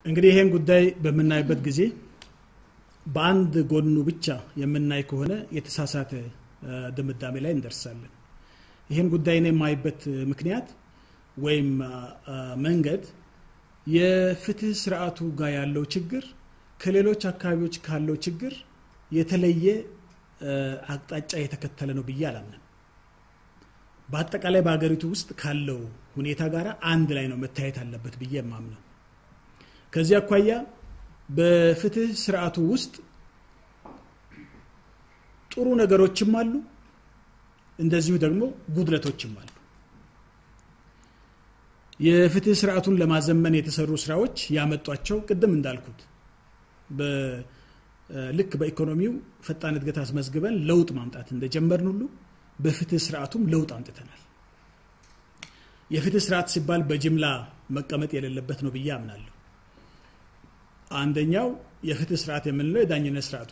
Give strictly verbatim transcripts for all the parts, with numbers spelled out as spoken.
እንግዲህ ይሄን ጉዳይ በመናይበት ጊዜ በአንድ ጎኑ ብቻ የምናይ ከሆነ የተሳሳተ ድምዳሜ ላይ እንደርሳለን። ይሄን ጉዳይ ነው የማይበት ምክንያት ወይም መንገድ የፍትህ ስርዓቱ ጋር ያለው ችግር ከሌሎች አካባቢዎች ካለው ችግር የተለየ አቅጣጫ የተከተለ ነው ብዬ አላምንም። በአጠቃላይ በአገሪቱ ውስጥ ካለው ሁኔታ ጋር አንድ ላይ ነው መታየት አለበት ብዬ የማምነው። ከዚህ አኳያ በፍትህ ስርዓቱ ውስጥ ጥሩ ነገሮችም አሉ፣ እንደዚሁ ደግሞ ጉድለቶችም አሉ። የፍትህ ስርዓቱን ለማዘመን የተሰሩ ስራዎች ያመጧቸው ቅድም እንዳልኩት በልክ በኢኮኖሚው ፈጣን እድገት አስመዝግበን ለውጥ ማምጣት እንደጀመርን ሁሉ በፍትህ ስርዓቱም ለውጥ አምጥተናል። የፍትህ ስርዓት ሲባል በጅምላ መቀመጥ የሌለበት ነው ብዬ አምናለሁ። አንደኛው የፍትህ ስርዓት የምንለው የዳኝነት ስርዓቱ፣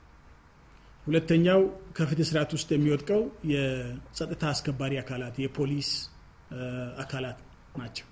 ሁለተኛው ከፍትህ ስርዓት ውስጥ የሚወድቀው የጸጥታ አስከባሪ አካላት የፖሊስ አካላት ናቸው።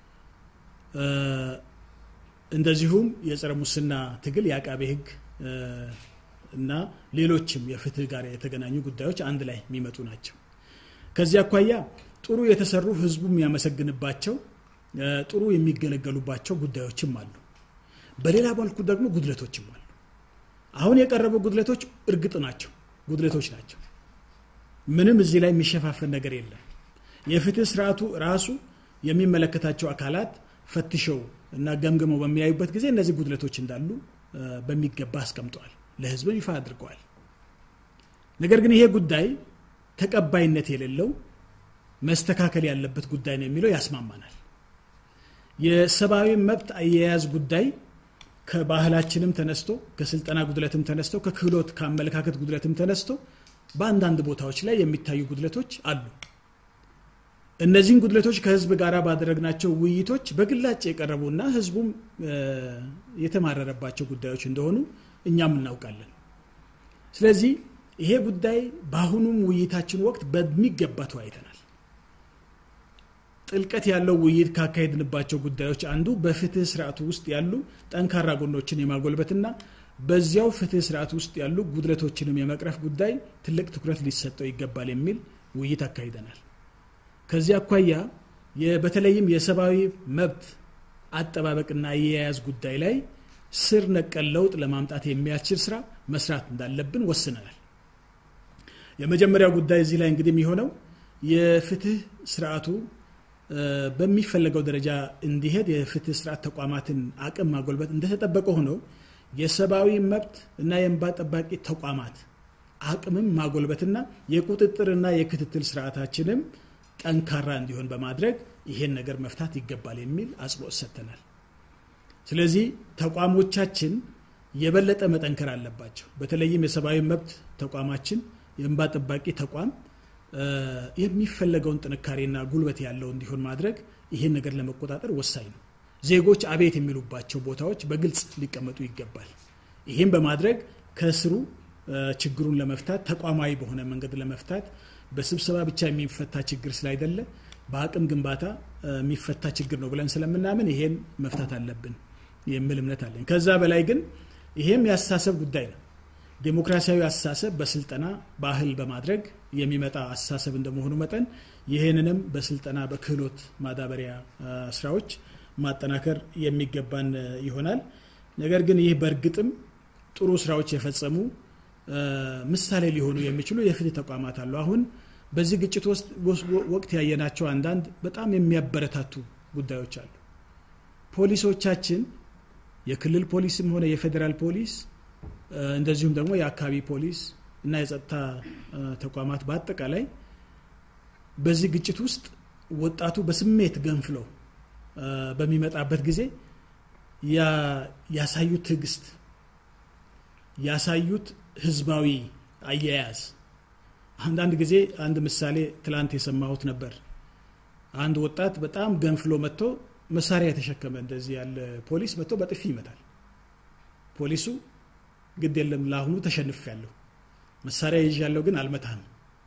እንደዚሁም የጸረ ሙስና ትግል የአቃቤ ህግ እና ሌሎችም የፍትህ ጋር የተገናኙ ጉዳዮች አንድ ላይ የሚመጡ ናቸው። ከዚህ አኳያ ጥሩ የተሰሩ ህዝቡም ያመሰግንባቸው ጥሩ የሚገለገሉባቸው ጉዳዮችም አሉ። በሌላ መልኩ ደግሞ ጉድለቶችም አሉ። አሁን የቀረቡ ጉድለቶች እርግጥ ናቸው፣ ጉድለቶች ናቸው። ምንም እዚህ ላይ የሚሸፋፈን ነገር የለም። የፍትህ ስርዓቱ ራሱ የሚመለከታቸው አካላት ፈትሸው እና ገምገመው በሚያዩበት ጊዜ እነዚህ ጉድለቶች እንዳሉ በሚገባ አስቀምጠዋል፣ ለህዝብ ይፋ አድርገዋል። ነገር ግን ይሄ ጉዳይ ተቀባይነት የሌለው መስተካከል ያለበት ጉዳይ ነው የሚለው ያስማማናል። የሰብአዊ መብት አያያዝ ጉዳይ ከባህላችንም ተነስቶ ከስልጣና ጉድለትም ተነስቶ ከክህሎት ከአመለካከት ጉድለትም ተነስቶ በአንዳንድ ቦታዎች ላይ የሚታዩ ጉድለቶች አሉ። እነዚህን ጉድለቶች ከህዝብ ጋር ባደረግናቸው ውይይቶች በግላጭ የቀረቡና ህዝቡም የተማረረባቸው ጉዳዮች እንደሆኑ እኛም እናውቃለን። ስለዚህ ይሄ ጉዳይ በአሁኑም ውይይታችን ወቅት በሚገባ ተወያይተናል። ጥልቀት ያለው ውይይት ካካሄድንባቸው ጉዳዮች አንዱ በፍትህ ስርዓቱ ውስጥ ያሉ ጠንካራ ጎኖችን የማጎልበትና በዚያው ፍትህ ስርዓቱ ውስጥ ያሉ ጉድለቶችንም የመቅረፍ ጉዳይ ትልቅ ትኩረት ሊሰጠው ይገባል የሚል ውይይት አካሂደናል። ከዚህ አኳያ በተለይም የሰብአዊ መብት አጠባበቅና አያያዝ ጉዳይ ላይ ስር ነቀል ለውጥ ለማምጣት የሚያስችል ስራ መስራት እንዳለብን ወስነናል። የመጀመሪያው ጉዳይ እዚህ ላይ እንግዲህ የሚሆነው የፍትህ ስርዓቱ በሚፈለገው ደረጃ እንዲሄድ የፍትህ ስርዓት ተቋማትን አቅም ማጎልበት እንደተጠበቀ ሆኖ የሰብአዊ መብት እና የእንባ ጠባቂ ተቋማት አቅምም ማጎልበትና የቁጥጥርና የክትትል ስርዓታችንም ጠንካራ እንዲሆን በማድረግ ይሄን ነገር መፍታት ይገባል የሚል አጽንኦት ሰጥተናል። ስለዚህ ተቋሞቻችን የበለጠ መጠንከር አለባቸው። በተለይም የሰብአዊ መብት ተቋማችን የእንባ ጠባቂ ተቋም የሚፈለገውን ጥንካሬና ጉልበት ያለው እንዲሆን ማድረግ ይሄን ነገር ለመቆጣጠር ወሳኝ ነው። ዜጎች አቤት የሚሉባቸው ቦታዎች በግልጽ ሊቀመጡ ይገባል። ይሄን በማድረግ ከስሩ ችግሩን ለመፍታት ተቋማዊ በሆነ መንገድ ለመፍታት በስብሰባ ብቻ የሚፈታ ችግር ስላይደለ በአቅም ግንባታ የሚፈታ ችግር ነው ብለን ስለምናምን ይሄን መፍታት አለብን የሚል እምነት አለኝ። ከዛ በላይ ግን ይሄም ያሳሰብ ጉዳይ ነው። ዲሞክራሲያዊ አስተሳሰብ በስልጠና ባህል በማድረግ የሚመጣ አስተሳሰብ እንደመሆኑ መጠን ይሄንንም በስልጠና በክህሎት ማዳበሪያ ስራዎች ማጠናከር የሚገባን ይሆናል። ነገር ግን ይህ በእርግጥም ጥሩ ስራዎች የፈጸሙ ምሳሌ ሊሆኑ የሚችሉ የፍትህ ተቋማት አሉ። አሁን በዚህ ግጭት ወቅት ያየናቸው አንዳንድ በጣም የሚያበረታቱ ጉዳዮች አሉ። ፖሊሶቻችን የክልል ፖሊስም ሆነ የፌደራል ፖሊስ እንደዚሁም ደግሞ የአካባቢ ፖሊስ እና የጸጥታ ተቋማት በአጠቃላይ በዚህ ግጭት ውስጥ ወጣቱ በስሜት ገንፍሎ በሚመጣበት ጊዜ ያሳዩት ትግስት ያሳዩት ህዝባዊ አያያዝ አንዳንድ ጊዜ አንድ ምሳሌ ትላንት የሰማሁት ነበር። አንድ ወጣት በጣም ገንፍሎ መጥቶ መሳሪያ የተሸከመ እንደዚህ ያለ ፖሊስ መጥቶ በጥፊ ይመታል። ፖሊሱ ግድ የለም ለአሁኑ ተሸንፌያለሁ፣ መሳሪያ ይዣለሁ ግን አልመታህም።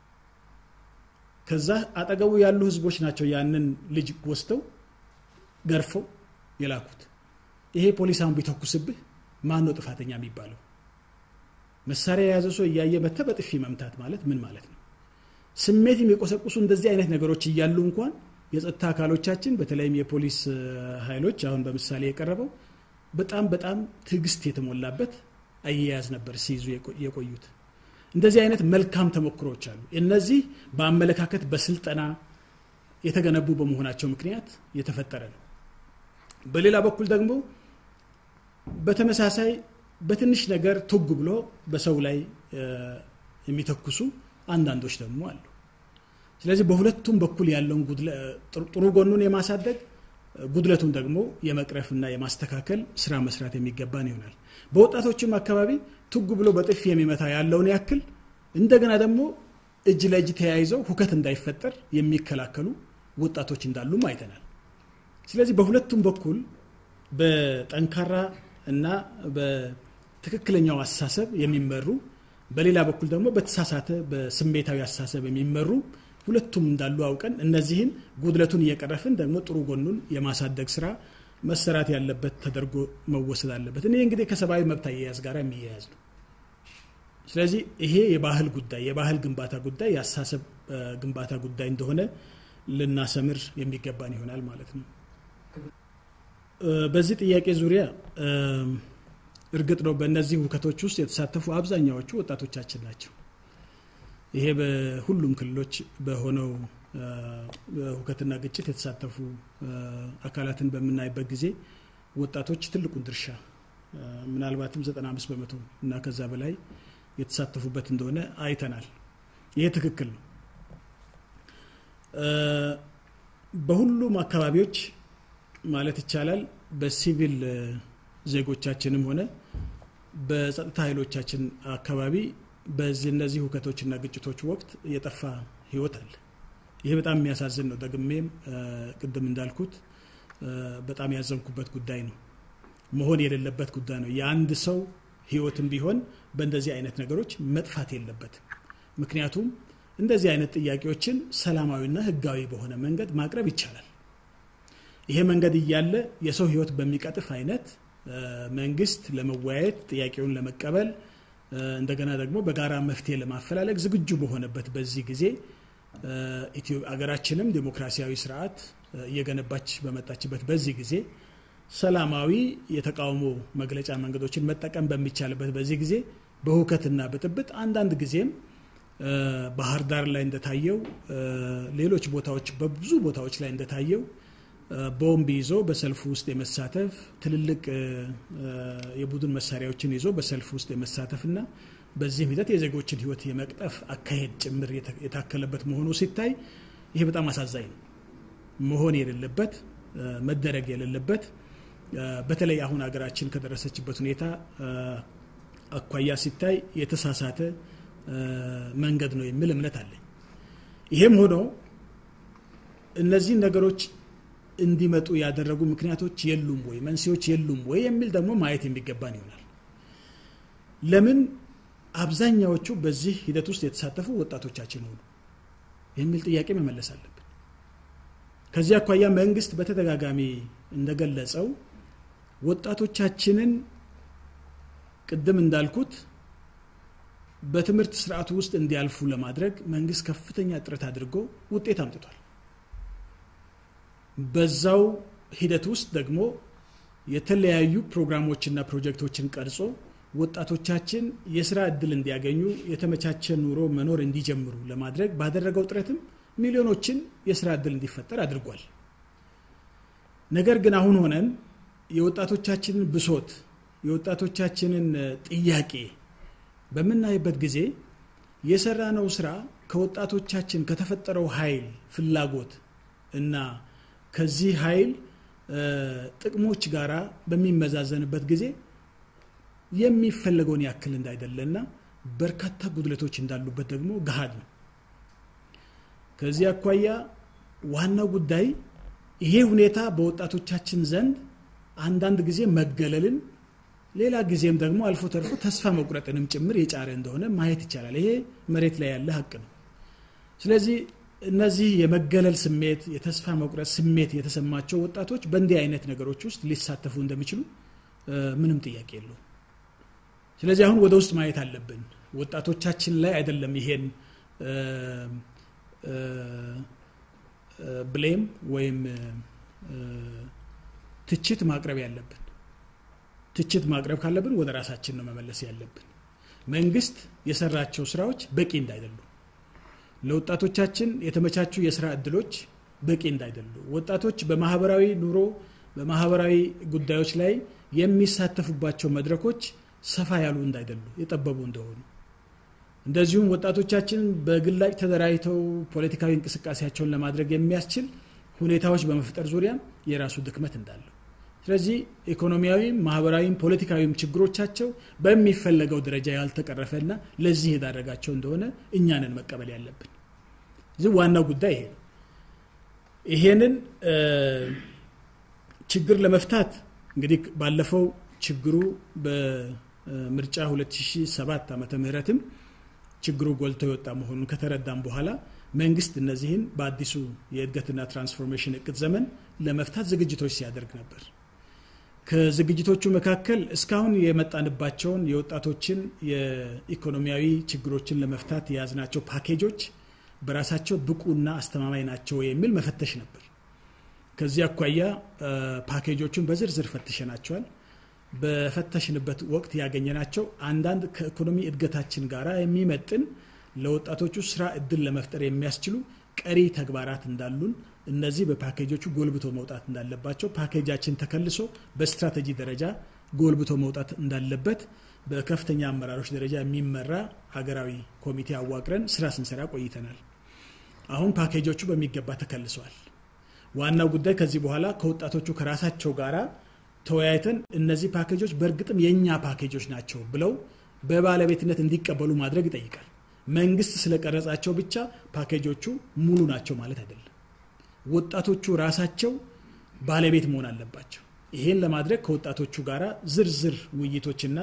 ከዛ አጠገቡ ያሉ ህዝቦች ናቸው ያንን ልጅ ወስተው ገርፈው የላኩት። ይሄ ፖሊሳውን ቢተኩስብህ ማን ነው ጥፋተኛ የሚባለው? መሳሪያ የያዘ ሰው እያየ መተ በጥፊ መምታት ማለት ምን ማለት ነው? ስሜት የሚቆሰቁሱ እንደዚህ አይነት ነገሮች እያሉ እንኳን የጸጥታ አካሎቻችን በተለይም የፖሊስ ኃይሎች አሁን በምሳሌ የቀረበው በጣም በጣም ትግስት የተሞላበት አያያዝ ነበር ሲይዙ የቆዩት። እንደዚህ አይነት መልካም ተሞክሮች አሉ። እነዚህ በአመለካከት በስልጠና የተገነቡ በመሆናቸው ምክንያት የተፈጠረ ነው። በሌላ በኩል ደግሞ በተመሳሳይ በትንሽ ነገር ትጉ ብሎ በሰው ላይ የሚተኩሱ አንዳንዶች ደግሞ አሉ። ስለዚህ በሁለቱም በኩል ያለውን ጥሩ ጎኑን የማሳደግ ጉድለቱን ደግሞ የመቅረፍና የማስተካከል ስራ መስራት የሚገባን ይሆናል። በወጣቶችም አካባቢ ትጉ ብሎ በጥፊ የሚመታ ያለውን ያክል እንደገና ደግሞ እጅ ለእጅ ተያይዘው ሁከት እንዳይፈጠር የሚከላከሉ ወጣቶች እንዳሉም አይተናል። ስለዚህ በሁለቱም በኩል በጠንካራ እና በትክክለኛው አስተሳሰብ የሚመሩ በሌላ በኩል ደግሞ በተሳሳተ በስሜታዊ አስተሳሰብ የሚመሩ ሁለቱም እንዳሉ አውቀን እነዚህን ጉድለቱን እየቀረፍን ደግሞ ጥሩ ጎኑን የማሳደግ ስራ መሰራት ያለበት ተደርጎ መወሰድ አለበት። እኔ እንግዲህ ከሰብአዊ መብት አያያዝ ጋር የሚያያዝ ነው። ስለዚህ ይሄ የባህል ጉዳይ የባህል ግንባታ ጉዳይ የአስተሳሰብ ግንባታ ጉዳይ እንደሆነ ልናሰምር የሚገባን ይሆናል ማለት ነው። በዚህ ጥያቄ ዙሪያ እርግጥ ነው በእነዚህ ሁከቶች ውስጥ የተሳተፉ አብዛኛዎቹ ወጣቶቻችን ናቸው። ይሄ በሁሉም ክልሎች በሆነው ሁከትና ግጭት የተሳተፉ አካላትን በመናይበት ጊዜ ወጣቶች ትልቁን ድርሻ ምናልባትም ዘጠና አምስት በመቶ እና ከዛ በላይ የተሳተፉበት እንደሆነ አይተናል። ይሄ ትክክል ነው። በሁሉም አካባቢዎች ማለት ይቻላል በሲቪል ዜጎቻችንም ሆነ በጸጥታ ኃይሎቻችን አካባቢ በዚህ እነዚህ ሁከቶችና ግጭቶች ወቅት የጠፋ ህይወት አለ። ይሄ በጣም የሚያሳዝን ነው። ደግሜም ቅድም እንዳልኩት በጣም ያዘንኩበት ጉዳይ ነው። መሆን የሌለበት ጉዳይ ነው። የአንድ ሰው ህይወትም ቢሆን በእንደዚህ አይነት ነገሮች መጥፋት የለበትም። ምክንያቱም እንደዚህ አይነት ጥያቄዎችን ሰላማዊና ህጋዊ በሆነ መንገድ ማቅረብ ይቻላል። ይሄ መንገድ እያለ የሰው ህይወት በሚቀጥፍ አይነት መንግስት ለመወያየት ጥያቄውን ለመቀበል እንደገና ደግሞ በጋራ መፍትሄ ለማፈላለግ ዝግጁ በሆነበት በዚህ ጊዜ ኢትዮጵያ ሀገራችንም ዲሞክራሲያዊ ስርዓት እየገነባች በመጣችበት በዚህ ጊዜ ሰላማዊ የተቃውሞ መግለጫ መንገዶችን መጠቀም በሚቻልበት በዚህ ጊዜ በሁከትና በጥብጥ አንዳንድ ጊዜም ባህር ዳር ላይ እንደታየው ሌሎች ቦታዎች በብዙ ቦታዎች ላይ እንደታየው ቦምብ ይዞ በሰልፍ ውስጥ የመሳተፍ ትልልቅ የቡድን መሳሪያዎችን ይዞ በሰልፍ ውስጥ የመሳተፍና በዚህ ሂደት የዜጎችን ህይወት የመቅጠፍ አካሄድ ጭምር የታከለበት መሆኑ ሲታይ ይሄ በጣም አሳዛኝ ነው። መሆን የሌለበት መደረግ የሌለበት በተለይ አሁን ሀገራችን ከደረሰችበት ሁኔታ አኳያ ሲታይ የተሳሳተ መንገድ ነው የሚል እምነት አለኝ። ይሄም ሆኖ እነዚህ ነገሮች እንዲመጡ ያደረጉ ምክንያቶች የሉም ወይ መንስኤዎች የሉም ወይ የሚል ደግሞ ማየት የሚገባን ይሆናል። ለምን አብዛኛዎቹ በዚህ ሂደት ውስጥ የተሳተፉ ወጣቶቻችን ሆኑ የሚል ጥያቄ መመለስ አለብን። ከዚህ አኳያ መንግስት በተደጋጋሚ እንደገለጸው ወጣቶቻችንን ቅድም እንዳልኩት በትምህርት ስርዓቱ ውስጥ እንዲያልፉ ለማድረግ መንግስት ከፍተኛ ጥረት አድርጎ ውጤት አምጥቷል። በዛው ሂደት ውስጥ ደግሞ የተለያዩ ፕሮግራሞችና ፕሮጀክቶችን ቀርጾ ወጣቶቻችን የሥራ ዕድል እንዲያገኙ የተመቻቸ ኑሮ መኖር እንዲጀምሩ ለማድረግ ባደረገው ጥረትም ሚሊዮኖችን የሥራ ዕድል እንዲፈጠር አድርጓል። ነገር ግን አሁን ሆነን የወጣቶቻችንን ብሶት የወጣቶቻችንን ጥያቄ በመናይበት ጊዜ የሰራነው ስራ ከወጣቶቻችን ከተፈጠረው ኃይል ፍላጎት እና ከዚህ ኃይል ጥቅሞች ጋራ በሚመዛዘንበት ጊዜ የሚፈልገውን ያክል እንዳይደለና በርካታ ጉድለቶች እንዳሉበት ደግሞ ገሃድ ነው። ከዚህ አኳያ ዋናው ጉዳይ ይሄ ሁኔታ በወጣቶቻችን ዘንድ አንዳንድ ጊዜ መገለልን ሌላ ጊዜም ደግሞ አልፎ ተርፎ ተስፋ መቁረጥንም ጭምር የጫረ እንደሆነ ማየት ይቻላል። ይሄ መሬት ላይ ያለ ሀቅ ነው። ስለዚህ እነዚህ የመገለል ስሜት የተስፋ መቁረጥ ስሜት የተሰማቸው ወጣቶች በእንዲህ አይነት ነገሮች ውስጥ ሊሳተፉ እንደሚችሉ ምንም ጥያቄ የለው ስለዚህ አሁን ወደ ውስጥ ማየት አለብን ወጣቶቻችን ላይ አይደለም ይሄን ብሌም ወይም ትችት ማቅረብ ያለብን ትችት ማቅረብ ካለብን ወደ ራሳችን ነው መመለስ ያለብን መንግስት የሰራቸው ስራዎች በቂ እንዳይደሉ ለወጣቶቻችን የተመቻቹ የሥራ እድሎች በቂ እንዳይደሉ ወጣቶች በማህበራዊ ኑሮ በማህበራዊ ጉዳዮች ላይ የሚሳተፉባቸው መድረኮች ሰፋ ያሉ እንዳይደሉ የጠበቡ እንደሆኑ እንደዚሁም ወጣቶቻችን በግላጭ ተደራጅተው ፖለቲካዊ እንቅስቃሴያቸውን ለማድረግ የሚያስችል ሁኔታዎች በመፍጠር ዙሪያ የራሱ ድክመት እንዳለው ስለዚህ ኢኮኖሚያዊ ማህበራዊ ፖለቲካዊ ችግሮቻቸው በሚፈለገው ደረጃ ያልተቀረፈና ለዚህ የዳረጋቸው እንደሆነ እኛንን መቀበል ያለብን እዚ ዋናው ጉዳይ ይሄ ነው ይሄንን ችግር ለመፍታት እንግዲህ ባለፈው ችግሩ በምርጫ ሁለት ሺህ ሰባት ዓመተ ምህረትም ችግሩ ጎልቶ የወጣ መሆኑን ከተረዳም በኋላ መንግስት እነዚህን በአዲሱ የእድገትና ትራንስፎርሜሽን እቅድ ዘመን ለመፍታት ዝግጅቶች ሲያደርግ ነበር ከዝግጅቶቹ መካከል እስካሁን የመጣንባቸውን የወጣቶችን የኢኮኖሚያዊ ችግሮችን ለመፍታት ያዝናቸው ፓኬጆች በራሳቸው ብቁና አስተማማኝ ናቸው የሚል መፈተሽ ነበር ከዚህ አኳያ ፓኬጆቹን በዝርዝር ፈትሸናቸዋል በፈተሽንበት ወቅት ያገኘናቸው አንዳንድ ከኢኮኖሚ እድገታችን ጋራ የሚመጥን ለወጣቶቹ ስራ እድል ለመፍጠር የሚያስችሉ ቀሪ ተግባራት እንዳሉን እነዚህ በፓኬጆቹ ጎልብቶ መውጣት እንዳለባቸው ፓኬጃችን ተከልሶ በስትራቴጂ ደረጃ ጎልብቶ መውጣት እንዳለበት በከፍተኛ አመራሮች ደረጃ የሚመራ ሀገራዊ ኮሚቴ አዋቅረን ስራ ስንሰራ ቆይተናል አሁን ፓኬጆቹ በሚገባ ተከልሰዋል ዋናው ጉዳይ ከዚህ በኋላ ከወጣቶቹ ከራሳቸው ጋራ ተወያይተን እነዚህ ፓኬጆች በርግጥም የኛ ፓኬጆች ናቸው ብለው በባለቤትነት እንዲቀበሉ ማድረግ ይጠይቃል መንግስት ስለቀረጻቸው ብቻ ፓኬጆቹ ሙሉ ናቸው ማለት አይደለም ወጣቶቹ ራሳቸው ባለቤት መሆን አለባቸው ይሄን ለማድረግ ከወጣቶቹ ጋራ ዝርዝር ውይይቶችና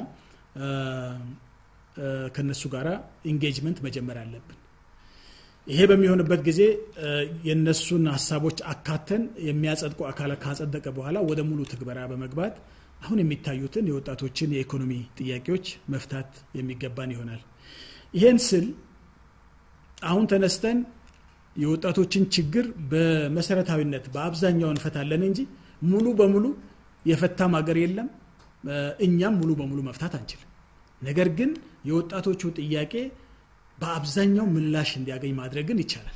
ከነሱ ጋራ ኢንጌጅመንት መጀመር አለብን ይሄ በሚሆንበት ጊዜ የነሱን ሐሳቦች አካተን የሚያጸድቁ አካለ ካጸደቀ በኋላ ወደ ሙሉ ትግበራ በመግባት አሁን የሚታዩትን የወጣቶችን የኢኮኖሚ ጥያቄዎች መፍታት የሚገባን ይሆናል ይሄን ስል አሁን ተነስተን የወጣቶችን ችግር በመሰረታዊነት በአብዛኛው እንፈታለን እንጂ ሙሉ በሙሉ የፈታም ሀገር የለም እኛም ሙሉ በሙሉ መፍታት አንችልም ነገር ግን የወጣቶቹ ጥያቄ በአብዛኛው ምላሽ እንዲያገኝ ማድረግን ይቻላል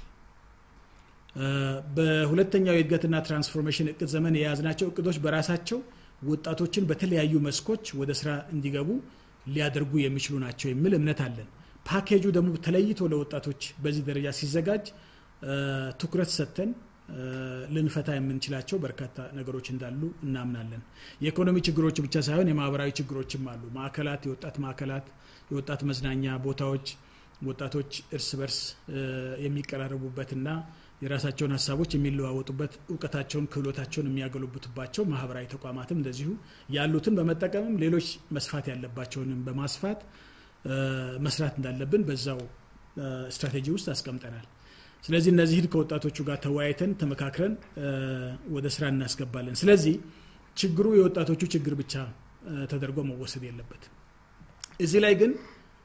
በሁለተኛው የእድገትና ትራንስፎርሜሽን እቅድ ዘመን የያዝናቸው እቅዶች በራሳቸው ወጣቶችን በተለያዩ መስኮች ወደ ስራ እንዲገቡ ሊያደርጉ የሚችሉ ናቸው የሚል እምነት አለን ፓኬጁ ደግሞ ተለይቶ ለወጣቶች በዚህ ደረጃ ሲዘጋጅ ትኩረት ሰጥተን ልንፈታ የምንችላቸው በርካታ ነገሮች እንዳሉ እናምናለን የኢኮኖሚ ችግሮች ብቻ ሳይሆን የማህበራዊ ችግሮችም አሉ ማዕከላት የወጣት ማዕከላት የወጣት መዝናኛ ቦታዎች ወጣቶች እርስ በርስ የሚቀራረቡበትና የራሳቸውን ሐሳቦች የሚለዋወጡበት ዕውቀታቸውን ክህሎታቸውን የሚያገሉብቱባቸው ማህበራዊ ተቋማትም እንደዚሁ ያሉትን በመጠቀምም ሌሎች መስፋት ያለባቸውንም በማስፋት መስራት እንዳለብን በዛው ስትራቴጂ ውስጥ አስቀምጠናል ስለዚህ እነዚህን ከወጣቶቹ ጋር ተወያይተን ተመካክረን ወደ ስራ እናስገባለን ስለዚህ ችግሩ የወጣቶቹ ችግር ብቻ ተደርጎ መወሰድ የለበትም እዚህ ላይ ግን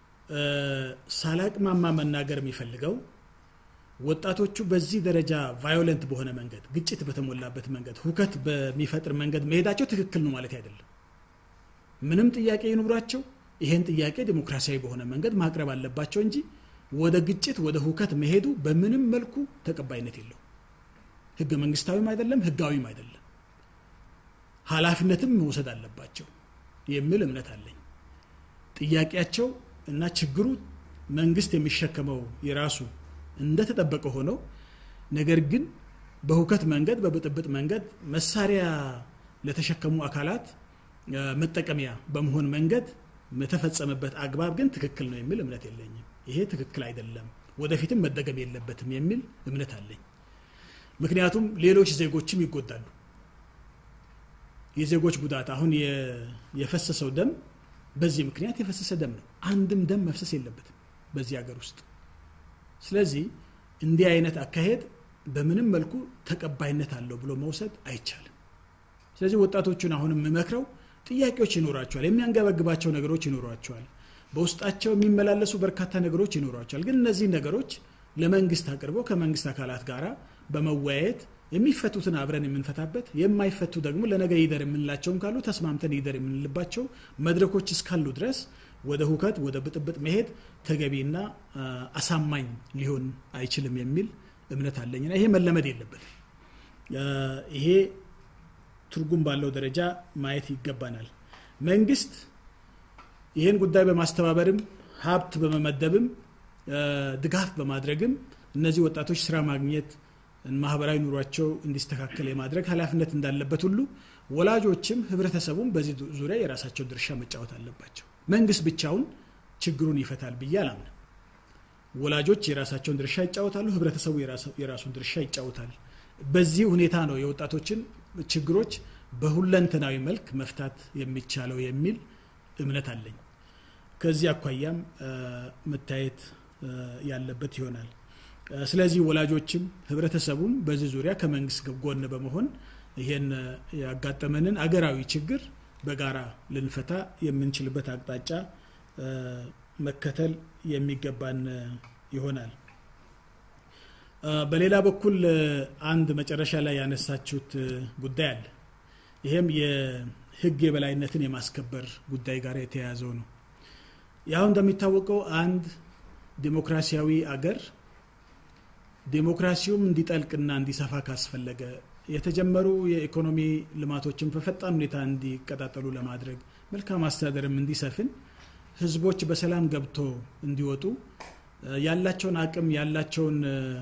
ሳላቅማማ መናገር የሚፈልገው ወጣቶቹ በዚህ ደረጃ ቫዮለንት በሆነ መንገድ ግጭት በተሞላበት መንገድ ሁከት በሚፈጥር መንገድ መሄዳቸው ትክክል ነው ማለት አይደለም ምንም ጥያቄ ይኑራቸው ይሄን ጥያቄ ዲሞክራሲያዊ በሆነ መንገድ ማቅረብ አለባቸው እንጂ ወደ ግጭት ወደ ሁከት መሄዱ በምንም መልኩ ተቀባይነት የለው ህገ መንግስታዊም አይደለም ህጋዊም አይደለም ኃላፊነትም መውሰድ አለባቸው የሚል እምነት አለኝ ጥያቄያቸው እና ችግሩ መንግስት የሚሸከመው የራሱ እንደተጠበቀ ሆኖ ነገር ግን በሁከት መንገድ በብጥብጥ መንገድ መሳሪያ ለተሸከሙ አካላት መጠቀሚያ በመሆን መንገድ መተፈጸመበት አግባብ ግን ትክክል ነው የሚል እምነት የለኝም ይሄ ትክክል አይደለም ወደፊትም መደገም የለበትም የሚል እምነት አለኝ ምክንያቱም ሌሎች ዜጎችም ይጎዳሉ የዜጎች ጉዳት አሁን የፈሰሰው ደም በዚህ ምክንያት የፈሰሰ ደም ነው አንድም ደም መፍሰስ የለበትም በዚህ ሀገር ውስጥ ስለዚህ እንዲህ አይነት አካሄድ በምንም መልኩ ተቀባይነት አለው ብሎ መውሰድ አይቻልም ስለዚህ ወጣቶቹን አሁንም መመክረው ጥያቄዎች ይኖራቸዋል የሚያንገበግባቸው ነገሮች ይኖራቸዋል በውስጣቸው የሚመላለሱ በርካታ ነገሮች ይኖራቸዋል ግን እነዚህ ነገሮች ለመንግስት አቅርበው ከመንግስት አካላት ጋራ በመወያየት የሚፈቱትን አብረን የምንፈታበት የማይፈቱ ደግሞ ለነገ ይደር የምንላቸውም ካሉ ተስማምተን ይደር የምንልባቸው መድረኮች እስካሉ ድረስ ወደ ሁከት ወደ ብጥብጥ መሄድ ተገቢና አሳማኝ ሊሆን አይችልም የሚል እምነት አለኝና ይሄ መለመድ የለበት ይሄ ትርጉም ባለው ደረጃ ማየት ይገባናል መንግስት ይሄን ጉዳይ በማስተባበርም ሀብት በመመደብም ድጋፍ በማድረግም እነዚህ ወጣቶች ስራ ማግኘት ማህበራዊ ኑሯቸው እንዲስተካከል የማድረግ ኃላፊነት እንዳለበት ሁሉ ወላጆችም ህብረተሰቡም በዚህ ዙሪያ የራሳቸው ድርሻ መጫወት አለባቸው መንግስት ብቻውን ችግሩን ይፈታል ብያላም ወላጆች የራሳቸውን ድርሻ ይጫወታሉ ህብረተሰቡ የራሱን ድርሻ ይጫወታል በዚህ ሁኔታ ነው የወጣቶችን ችግሮች በሁለንተናዊ መልክ መፍታት የሚቻለው የሚል እምነት አለኝ ከዚህ አኳያም መታየት ያለበት ይሆናል ስለዚህ ወላጆችም ህብረተሰቡም በዚህ ዙሪያ ከመንግስት ጎን በመሆን ይሄን ያጋጠመንን አገራዊ ችግር በጋራ ልንፈታ የምንችልበት አቅጣጫ መከተል የሚገባን ይሆናል በሌላ በኩል አንድ መጨረሻ ላይ ያነሳችሁት ጉዳይ አለ ይሄም የህግ የበላይነትን የማስከበር ጉዳይ ጋር የተያያዘው ነው ያው እንደሚታወቀው አንድ ዲሞክራሲያዊ አገር ዲሞክራሲውም እንዲጠልቅና እንዲሰፋ ካስፈለገ የተጀመሩ የኢኮኖሚ ልማቶችን በፈጣን ሁኔታ እንዲቀጣጠሉ ለማድረግ መልካም አስተዳደርም እንዲሰፍን ህዝቦች በሰላም ገብቶ እንዲወጡ ያላቸውን አቅም ያላቸውን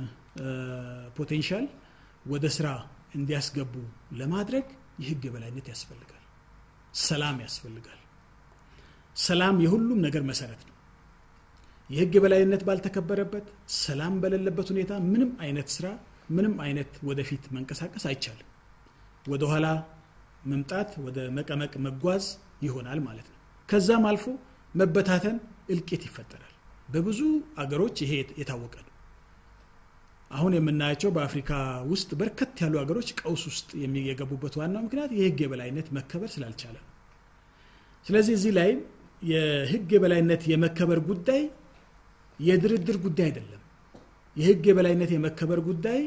ፖቴንሻል ወደ ስራ እንዲያስገቡ ለማድረግ የህግ የበላይነት ያስፈልጋል ሰላም ያስፈልጋል ሰላም የሁሉም ነገር መሰረት ነው የህግ የበላይነት ባልተከበረበት ሰላም በሌለበት ሁኔታ ምንም አይነት ስራ ምንም አይነት ወደፊት መንቀሳቀስ አይቻልም ወደ ኋላ መምጣት ወደ መቀመቅ መጓዝ ይሆናል ማለት ነው ከዛም አልፎ መበታተን እልቂት ይፈጠራል በብዙ አገሮች ይሄ የታወቀ ነው አሁን የምናያቸው በአፍሪካ ውስጥ በርከት ያሉ አገሮች ቀውስ ውስጥ የሚገቡበት ዋናው ምክንያት የህግ የበላይነት መከበር ስላልቻለ ስለዚህ እዚህ ላይ የህግ የበላይነት የመከበር ጉዳይ የድርድር ጉዳይ አይደለም የህግ የበላይነት የመከበር ጉዳይ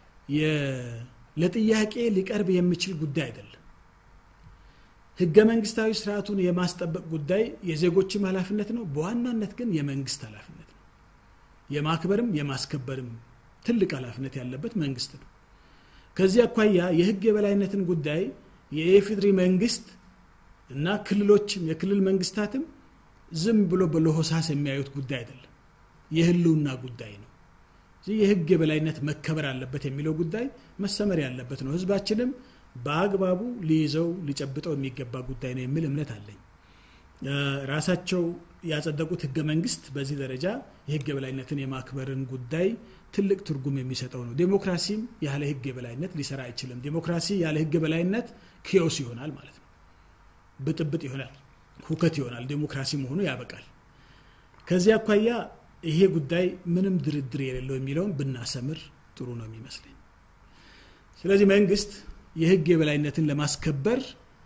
ለጥያቄ ሊቀርብ የሚችል ጉዳይ አይደለም ህገ መንግስታዊ ስርዓቱን የማስጠበቅ ጉዳይ የዜጎችም ኃላፊነት ነው በዋናነት ግን የመንግስት ኃላፊነት ነው የማክበርም የማስከበርም ትልቅ ኃላፊነት ያለበት መንግስት ነው ከዚህ አኳያ የህግ የበላይነትን ጉዳይ የኢፌዴሪ መንግስት እና ክልሎችም የክልል መንግስታትም ዝም ብሎ በለሆሳስ የሚያዩት ጉዳይ አይደለም የህልውና ጉዳይ ነው የህግ የበላይነት መከበር አለበት የሚለው ጉዳይ መሰመር ያለበት ነው ህዝባችንም በአግባቡ ሊይዘው ሊጨብጠው የሚገባ ጉዳይ ነው የሚል እምነት አለኝ ራሳቸው ያጸደቁት ህገ መንግስት በዚህ ደረጃ የህግ የበላይነትን የማክበርን ጉዳይ ትልቅ ትርጉም የሚሰጠው ነው ዲሞክራሲም ያለ ህግ የበላይነት ሊሰራ አይችልም ዲሞክራሲ ያለ ህግ የበላይነት ኪዮስ ይሆናል ማለት ነው ብጥብጥ ይሆናል ሁከት ይሆናል ዲሞክራሲ መሆኑ ያበቃል ከዚህ አኳያ ይሄ ጉዳይ ምንም ድርድር የሌለው የሚለውን ብናሰምር ጥሩ ነው የሚመስለኝ ስለዚህ መንግስት የህግ የበላይነትን ለማስከበር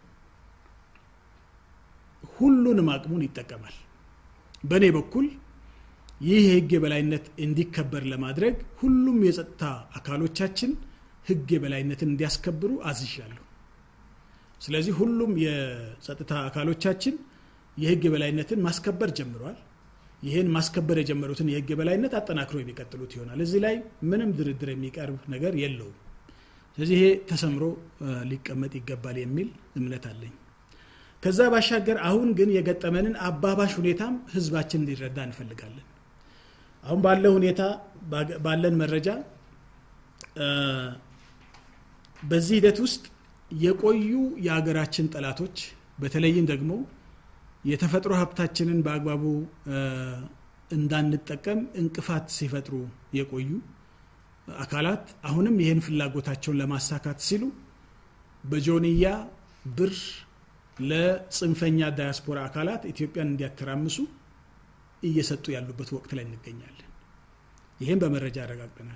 ሁሉንም አቅሙን ይጠቀማል በኔ በኩል ይህ የህግ የበላይነት እንዲከበር ለማድረግ ሁሉም የጸጥታ አካሎቻችን ህግ የበላይነትን እንዲያስከብሩ አዝዣለሁ ስለዚህ ሁሉም የጸጥታ አካሎቻችን የህግ የበላይነትን ማስከበር ጀምሯል ይሄን ማስከበር የጀመሩትን የህግ የበላይነት አጠናክሮ የሚቀጥሉት ይሆናል እዚህ ላይ ምንም ድርድር የሚቀርብ ነገር የለውም ስለዚህ ይሄ ተሰምሮ ሊቀመጥ ይገባል የሚል እምነት አለኝ ከዛ ባሻገር አሁን ግን የገጠመንን አባባሽ ሁኔታም ህዝባችን እንዲረዳ እንፈልጋለን አሁን ባለው ሁኔታ ባለን መረጃ በዚህ ሂደት ውስጥ የቆዩ የሀገራችን ጠላቶች በተለይም ደግሞ የተፈጥሮ ሀብታችንን በአግባቡ እንዳንጠቀም እንቅፋት ሲፈጥሩ የቆዩ አካላት አሁንም ይሄን ፍላጎታቸውን ለማሳካት ሲሉ በጆንያ ብር ለጽንፈኛ ዳያስፖራ አካላት ኢትዮጵያን እንዲያተራምሱ እየሰጡ ያሉበት ወቅት ላይ እንገኛለን ይሄን በመረጃ አረጋግጠናል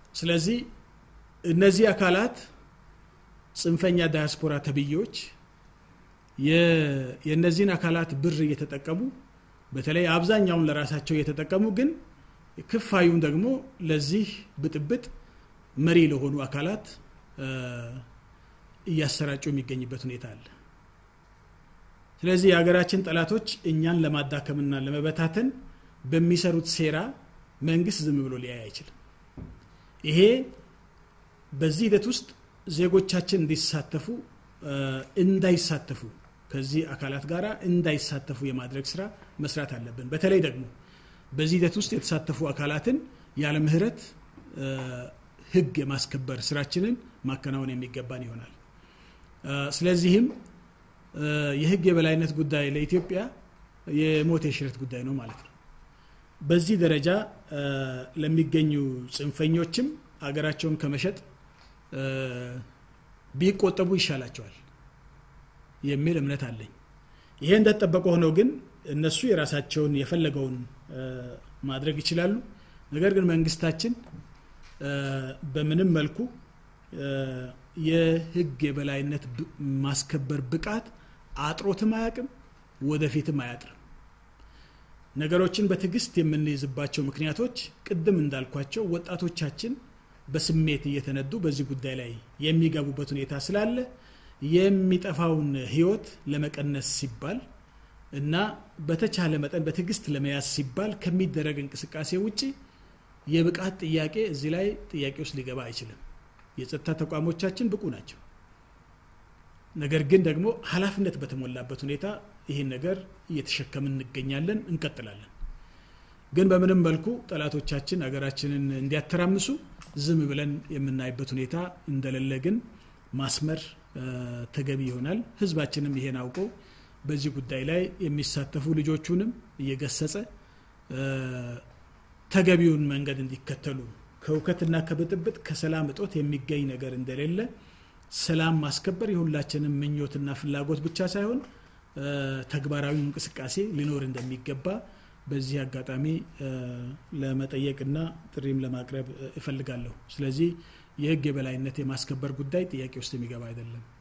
ስለዚህ እነዚህ አካላት ጽንፈኛ ዳያስፖራ ተብዮች የነዚህን አካላት ብር እየተጠቀሙ በተለይ አብዛኛውን ለራሳቸው እየተጠቀሙ ግን ክፋዩን ደግሞ ለዚህ ብጥብጥ መሪ ለሆኑ አካላት እያሰራጩ የሚገኝበት ሁኔታ አለ። ስለዚህ የሀገራችን ጠላቶች እኛን ለማዳከምና ለመበታተን በሚሰሩት ሴራ መንግስት ዝም ብሎ ሊያይ አይችልም። ይሄ በዚህ ሂደት ውስጥ ዜጎቻችን እንዲሳተፉ እንዳይሳተፉ ከዚህ አካላት ጋራ እንዳይሳተፉ የማድረግ ስራ መስራት አለብን። በተለይ ደግሞ በዚህ ሂደት ውስጥ የተሳተፉ አካላትን ያለ ምህረት ህግ የማስከበር ስራችንን ማከናወን የሚገባን ይሆናል። ስለዚህም የህግ የበላይነት ጉዳይ ለኢትዮጵያ የሞት የሽረት ጉዳይ ነው ማለት ነው። በዚህ ደረጃ ለሚገኙ ጽንፈኞችም አገራቸውን ከመሸጥ ቢቆጠቡ ይሻላቸዋል የሚል እምነት አለኝ። ይሄ እንደተጠበቀ ሆኖ ግን እነሱ የራሳቸውን የፈለገውን ማድረግ ይችላሉ። ነገር ግን መንግስታችን በምንም መልኩ የህግ የበላይነት ማስከበር ብቃት አጥሮትም አያቅም፣ ወደፊትም አያጥርም። ነገሮችን በትግስት የምንይዝባቸው ምክንያቶች ቅድም እንዳልኳቸው ወጣቶቻችን በስሜት እየተነዱ በዚህ ጉዳይ ላይ የሚገቡበት ሁኔታ ስላለ የሚጠፋውን ህይወት ለመቀነስ ሲባል እና በተቻለ መጠን በትግስት ለመያዝ ሲባል ከሚደረግ እንቅስቃሴ ውጪ የብቃት ጥያቄ እዚህ ላይ ጥያቄ ውስጥ ሊገባ አይችልም። የጸጥታ ተቋሞቻችን ብቁ ናቸው። ነገር ግን ደግሞ ኃላፊነት በተሞላበት ሁኔታ ይሄን ነገር እየተሸከምን እንገኛለን፣ እንቀጥላለን። ግን በምንም መልኩ ጠላቶቻችን አገራችንን እንዲያተራምሱ ዝም ብለን የምናይበት ሁኔታ እንደሌለ ግን ማስመር ተገቢ ይሆናል። ህዝባችንም ይሄን አውቆ በዚህ ጉዳይ ላይ የሚሳተፉ ልጆቹንም እየገሰጸ ተገቢውን መንገድ እንዲከተሉ ከውከትና ከብጥብጥ ከሰላም እጦት የሚገኝ ነገር እንደሌለ ሰላም ማስከበር የሁላችንም ምኞትና ፍላጎት ብቻ ሳይሆን ተግባራዊ እንቅስቃሴ ሊኖር እንደሚገባ በዚህ አጋጣሚ ለመጠየቅና ጥሪም ለማቅረብ እፈልጋለሁ። ስለዚህ የህግ የበላይነት የማስከበር ጉዳይ ጥያቄ ውስጥ የሚገባ አይደለም።